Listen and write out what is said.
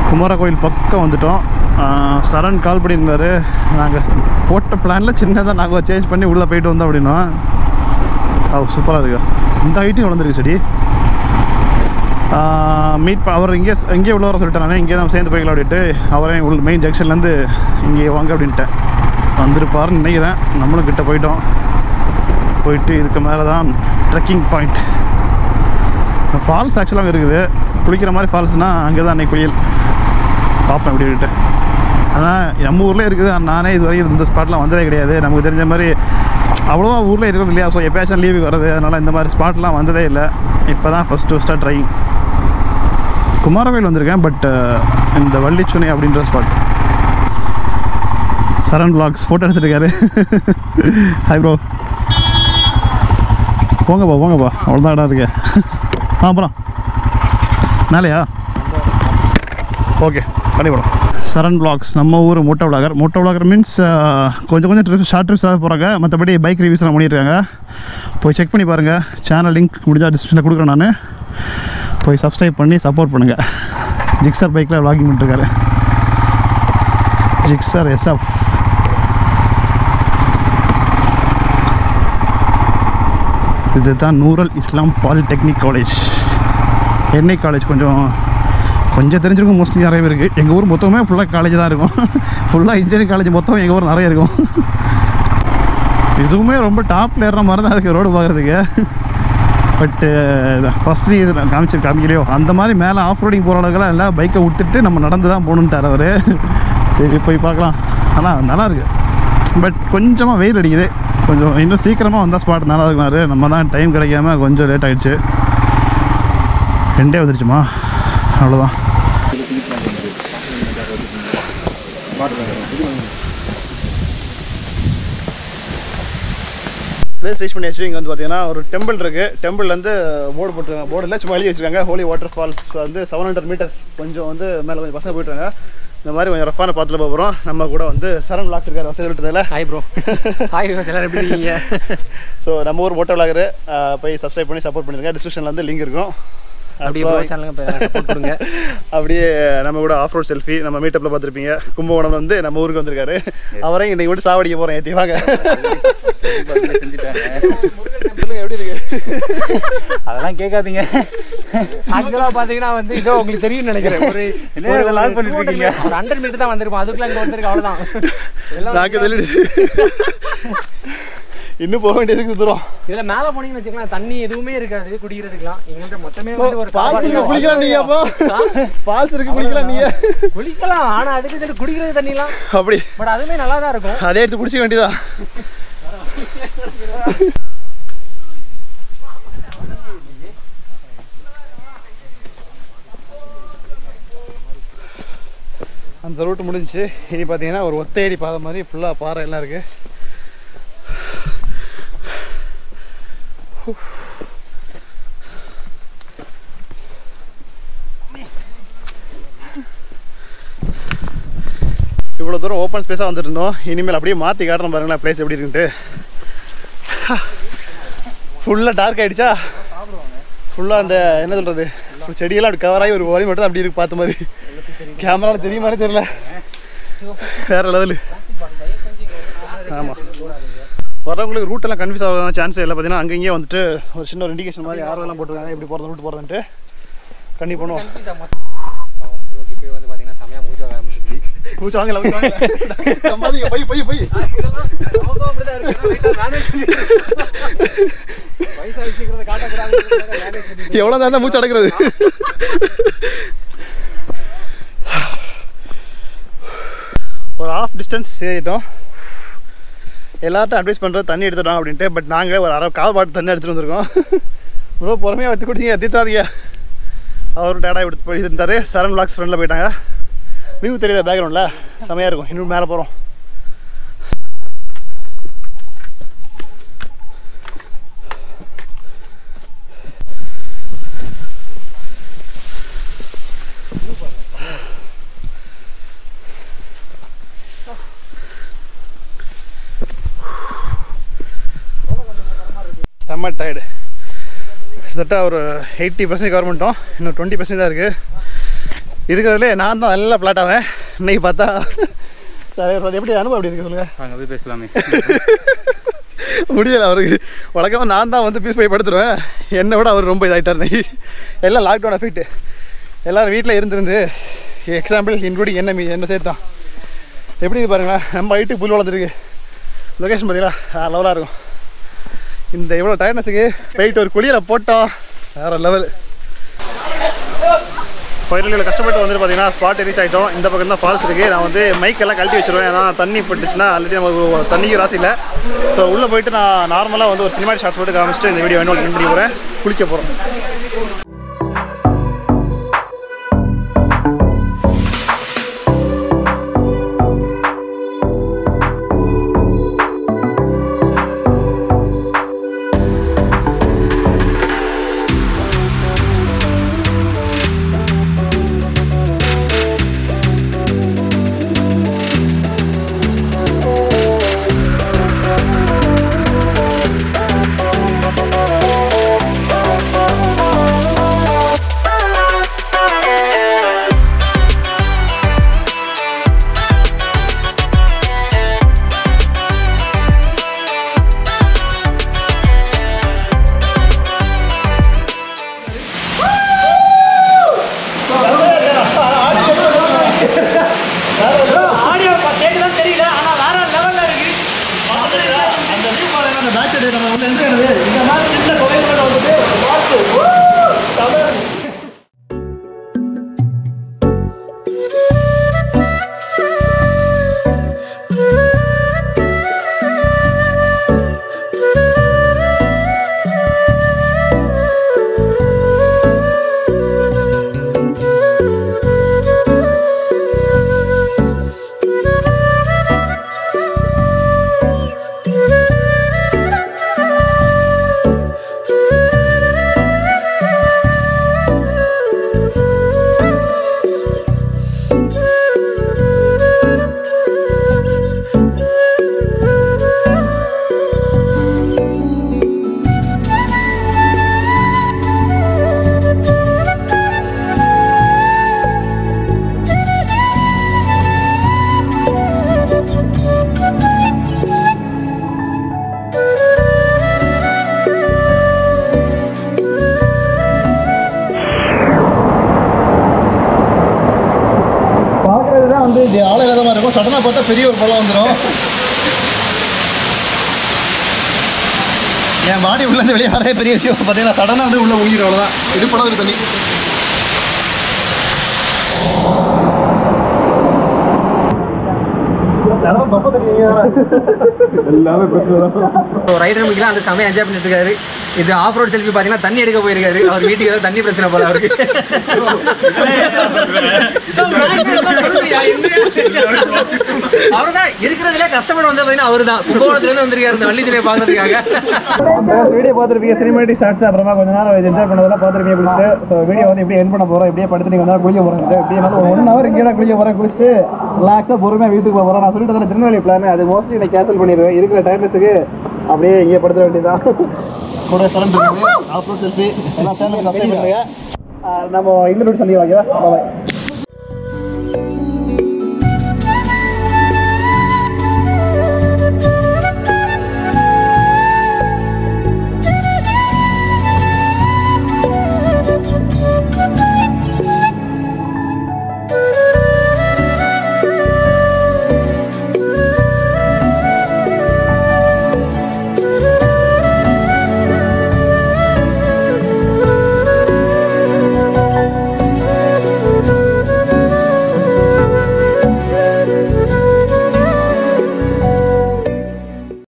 குமார கோயில் பக்கம் வந்துட்டோம். சரண் கால் பண்ணியிருந்தார். நாங்கள் போட்ட பிளானில் சின்னதாக நாங்கள் சேஞ்ச் பண்ணி உள்ளே போயிட்டு வந்தோம் அப்படின்னா. சூப்பராக இருக்கு. இந்த ஹைட்டும் வளர்ந்துருக்கு செடி. மீட் அவர் இங்கே உள்ள வர சொல்லிட்டேன். நான் இங்கே தான் சேர்ந்து போய்க்கலாம் அப்படின்ட்டு அவரே உள்ள மெயின் ஜங்ஷன்லேருந்து இங்கே வாங்க அப்படின்ட்டேன். வந்துருப்பாருன்னு நினைக்கிறேன். நம்மளும் கிட்ட போயிட்டு இதுக்கு மேலே தான் ட்ரெக்கிங் பாயிண்ட். ஃபால்ஸ் ஆக்சுவலாக இருக்குது. குளிக்கிற மாதிரி ஃபால்ஸ்னால் அங்கே தான் அன்றைக்கி குளியல் பார்ப்பேன் அப்படி விட்டு. ஆனால் நம்ம ஊரில் இருக்குது. நானே இது வரைக்கும் இந்த ஸ்பாட்லாம் வந்ததே கிடையாது. நமக்கு தெரிஞ்ச மாதிரி அவ்வளோவா ஊரில் இருக்கிறது இல்லையா. ஸோ எப்போயாச்சும் லீவுக்கு வர்றது. அதனால் இந்த மாதிரி ஸ்பாட்லாம் வந்ததே இல்லை. இப்போ தான் ஃபஸ்ட்டு ட்ரைங். குமாரவேல் வந்திருக்கேன். பட் இந்த வள்ளிச்சுனை அப்படின்ற ஸ்பாட். சரண் vlogs ஃபோட்டோ எடுத்துருக்காரு. Hi bro. போங்கப்பா அவ்வளோதான் இடம் இருக்கு. அப்புறம் மேலையா? ஓகே கண்டிப்பாக. சரண் vlogs நம்ம ஊர் மோட்டோ விளாகர் மீன்ஸ் கொஞ்சம் ட்ரிப்ஸ் ஷார்ட் ட்ரிப்ஸாக போகிறாங்க. மற்றபடி பைக் ரிவ்யூஸ்லாம் பண்ணியிருக்காங்க. போய் செக் பண்ணி பாருங்கள். சேனல் லிங்க் முடிஞ்சால் டிஸ்கிரிப்ஷனில் கொடுக்குறேன். நான் போய் சப்ஸ்கிரைப் பண்ணி சப்போர்ட் பண்ணுங்கள். ஜிக்ஸர் பைக்கில் vlogging பண்ணிட்டுருக்காரு. Gixxer SF. இதுதான் Noorul Islam polytechnic college. NI college கொஞ்சம் தெரிஞ்சிருக்கும். மோஸ்ட்லி நிறைய பேர் இருக்குது. எங்கள் ஊர் மொத்தமே ஃபுல்லாக காலேஜ் தான் இருக்கும். ஃபுல்லாக இன்ஜினியரிங் காலேஜ் மொத்தம் எங்கள் ஊர் நிறைய இருக்கும். இதுவுமே ரொம்ப டாப்பில் ஏறுற மாதிரி தான் அதுக்கு ரோடு பார்க்குறதுக்கு. பட்டு ஃபஸ்ட்டு இது காமிக்கலையோ அந்த மாதிரி மேலே ஆஃப் ரோடிங் போகிற அளவுக்குலாம் இல்லை. பைக்கை விட்டுட்டு நம்ம நடந்து தான் போகணுன்ட்டார் அவர். சரி போய் பார்க்கலாம். ஆனால் நல்லாயிருக்கு. பட் கொஞ்சமாக வெயில் அடிக்குது. கொஞ்சம் இன்னும் சீக்கிரமாக வந்தால் ஸ்பாட் நல்லா இருக்குனாரு. நம்ம தான் டைம் கிடைக்காம கொஞ்சம் லேட் ஆகிடுச்சு. 2 வந்துடுச்சுமா. அவ்வளோதான். பிளேஸ் ரீச் பண்ணியாச்சு. இங்கே வந்து பார்த்தீங்கன்னா ஒரு டெம்பிள் இருக்குது. டெம்பிள்லேருந்து போர்டு போட்டுருக்காங்க. போர்டு இல்லை சும்மா எழுதி வச்சுருக்காங்க. ஹோலி வாட்டர் ஃபால்ஸ் வந்து 700 மீட்டர்ஸ். கொஞ்சம் வந்து மேலே கொஞ்சம் பசங்க போய்ட்டுருங்க. இந்த மாதிரி கொஞ்சம் ரஃபான பார்த்துட்டு போகிறோம். நம்ம கூட வந்து சரண் vlogs இருக்கார். வசதி சொல்லிட்டதில்ல. Hi bro. ஹாய் எல்லாரும் எப்படி இருக்கீங்க? ஸோ நம்ம ஊர் மோட்டோ விளாகர். போய் சப்ஸ்கிரைப் பண்ணி சப்போர்ட் பண்ணிருங்க. டிஸ்கிரிப்ஷனில் வந்து லிங்க் இருக்கும். அப்படியே நம்ம கூட ஆஃப் ரோட் செல்ஃபி நம்ம மீட்டப்பில் பார்த்துருப்பீங்க. கும்பகோணம் வந்து நம்ம ஊருக்கு வந்திருக்காரு. அவரையும் இன்னைக்கு மட்டும் சாவடிக்க போகிறேன். ஏற்றி வாங்க. சொல்லுங்க எப்படி இருக்கு? அதெல்லாம் கேட்காதீங்க. ஆக்சுவலாக பார்த்தீங்கன்னா வந்து இதோ உங்களுக்கு தெரியும்னு நினைக்கிறேன். ஒரு லாக் பண்ணிட்டு இருக்கீங்க. ஒரு 100 மீட்டர் தான் வந்திருப்போம். அதுக்குள்ள இங்கே வந்திருக்கு. அவ்வளோதான். நாக்கு தெளிடுச்சு. இன்னும் போக வேண்டியதுக்கு தூரம். இதுல மேல போனீங்கன்னு வச்சுக்கலாம் தண்ணி எதுவுமே இருக்காது குடிக்கிறதுக்குலாம். எங்கள்கிட்ட மொத்தமே வந்து ஒரு ஃபால்ஸ் இருக்கு. குளிக்கலாம் நீங்க. அப்போ ஃபால்ஸ் இருக்கு குளிக்கலாம் நீங்க. குளிக்கலாம். ஆனா அதுக்கு இது குடிக்கிறது தண்ணிலாம் அப்படி. பட் அதுவுமே நல்லா தான் இருக்கும். அதே எடுத்து குடிச்சிக்க வேண்டியதா. அந்த ரூட் முடிஞ்சிச்சு. இனி பார்த்தீங்கன்னா ஒரு ஒத்தையடி பாதை மாதிரி ஃபுல்லாக பாறை எல்லாம் இருக்குது. இவ்வளோ தூரம் ஓப்பன் ஸ்பேஸாக வந்துட்டு இருந்தோம். இனிமேல் அப்படியே மாற்றி காட்டுறோம் பாருங்களேன் பிளேஸ் எப்படி இருக்குன்ட்டு. ஃபுல்லாக டார்க் ஆகிடுச்சா. ஃபுல்லாக அந்த என்ன சொல்கிறது செடியெல்லாம் அப்படி கவர் ஆகி ஒரு வழி மட்டும் தான் அப்படி இருக்கு. பார்த்த மாதிரி கேமராவில் தெரியுமானே தெரியல. வேறு லெவலு. ஆமாம் வரவங்களுக்கு ரூட்டெல்லாம் கன்ஃபியூஸ் ஆகாத சான்ஸே இல்லை. பார்த்தீங்கன்னா அங்கேயே வந்துட்டு ஒரு சின்ன ஒரு இண்டிகேஷன் மாதிரி ஆர்வெல்லாம் போட்டுருக்காங்க. எப்படி போகிறது ரூட் போகிறதுன்ட்டு கண்டி பண்ணுவோம். இப்போ வந்து பார்த்தீங்கன்னா செமையாக மூச்சு வாங்க ஆரம்பிச்சிருச்சு. மூச்சு வாங்கல எவ்வளோ தான் மூச்சு அடக்கிறது. ஒரு ஹாஃப் டிஸ்டன்ஸ் ஏறிட்டோம். எல்லார்ட்டும் அட்வைஸ் பண்ணுறது தண்ணி எடுத்துட்டோம் அப்படின்ட்டு. பட் நாங்கள் ஒரு 1/2 கால் பாட்டு தண்ணி எடுத்துகிட்டு வந்திருக்கோம். ரொம்ப பொறுமையாக வச்சு கொடுத்தீங்க எத்தித்தாதீங்க. அவரும் டேடா எடுத்து போயிட்டு இருந்தார். சரண் vlogs ஃப்ரெண்டில் போயிட்டாங்க. வியூ தெரியுதா பேக்ரவுண்டில்? செமையாக இருக்கும். இன்னும் மேலே போகிறோம். செம்ம டயர்டு. கிட்டத்தட்ட ஒரு 80% கவர் பண்ணிட்டோம். இன்னும் 20% தான் இருக்குது. இருக்கிறதுலே நான் தான் நல்லா பிளாட் ஆவேன். இன்னைக்கு பார்த்தா எப்படி அனுபவம் அப்படி இருக்கு சொல்லுங்கள். அங்கே போய் பேசலாமே. முடியலை அவருக்கு. வழக்கமாக நான் தான் வந்து பீஸ் போய் படுத்துருவேன். என்னை விட அவர் ரொம்ப இதாகிட்டார். இன்னைக்கு எல்லாம் லாக்டவுன் எஃபெக்ட். எல்லோரும் வீட்டில் இருந்து எக்ஸாம்பிள் இன்க்ளூடிங் என்ன சேர்த்தான். எப்படி இது பாருங்களேன், நம்ம ஹைட்டுக்கு புல் வளர்ந்துருக்கு. லொக்கேஷன் பார்த்தீங்களா லெவலாக இருக்கும். இந்த இவ்வளோ டயர்னஸுக்கு போயிட்டு ஒரு குளியில் போட்டோம் வேறு லெவல். பயிர்களில் கஷ்டப்பட்டு வந்துட்டு பார்த்தீங்கன்னா ஸ்பாட் ரீச் ஆகிட்டோம். இந்த பக்கம் தான் ஃபால்ஸ் இருக்குது. நான் வந்து மைக்கெல்லாம் கழட்டி வச்சுருவேன். ஏன்னா தண்ணி பட்டுச்சுன்னா ஆல்ரெடி நமக்கு தண்ணிக்கு ராசி இல்லை. ஸோ உள்ளே போயிட்டு நான் நார்மலாக வந்து ஒரு சினிமா ஷார்ட்ஸ் போட்டு காமிச்சிட்டு இந்த வீடியோ வேணும் பண்ணி போகிறேன். குளிக்க போகிறோம். வந்து இது ஆள இல்லாத மாதிரி இருக்கும். சடனாக பார்த்தா பெரிய ஒரு பள்ளம் வந்துடும். என் பாடி உள்ளேருந்து வெளியே வரவே பெரிய விஷயம். பார்த்தீங்கன்னா சடனாக வந்து உள்ளே ஊங்கிடும். அவ்வளோதான். இது படம் ஒரு தண்ணி. ரைடர் முடிக்கலாம் அந்த சமயம் என்ஜாய் பண்ணிட்டு இருக்காரு. இது ஆஃப் ரோட் செல்ஃபி பார்த்தீங்கன்னா தண்ணி எடுக்க போயிருக்காரு. அவர் வீட்டுக்கு ஏதாவது தண்ணி பிரச்சனை போல அவருக்கு. அவர் தான் இருக்கிறதுல கஷ்டப்பட்டு வந்து பார்த்தீங்கன்னா அவர் தான் கும்பகோணத்துலேருந்து வந்திருக்காரு இந்த வள்ளித்துறையை பார்க்கறதுக்காக. வீடியோ பார்த்துருப்பீங்க, சினிமேட்டிக் ஷார்ட்ஸ். அப்புறமா கொஞ்ச நேரம் என்ஜாய் பண்ணதெல்லாம் பார்த்துருப்பீங்க. குளிச்சுட்டு ஸோ வீடியோ வந்து எப்படி என் பண்ண போகிறோம், எப்படியே படுத்து நீங்கள் வந்து குளிக்க போகிறேன். எப்படினாலும் ஒரு 1 ஹவர் இங்கே தான் குளிக்க போகிறேன். குளிச்சுட்டு ரிலாக்ஸாக பொறுமையாக வீட்டுக்கு போகிறேன். நான் சொல்லிட்டு தரேன் திருநெல்வேலி பிளான். அது மோஸ்ட்லி நான் கேன்சல் பண்ணிடுவேன். இருக்கிற டைம்ஸுக்கு அப்படியே இங்கே படுத்த வேண்டியதான். கூட சரம் இருக்குது. ஆஃப் ரோட் செல்ஃபி எல்லாம் சேனலுக்கு சப்ஸ்கிரைப் பண்ணுங்க. நம்ம இன்னொரு சொல்லி வாங்க. பாய்.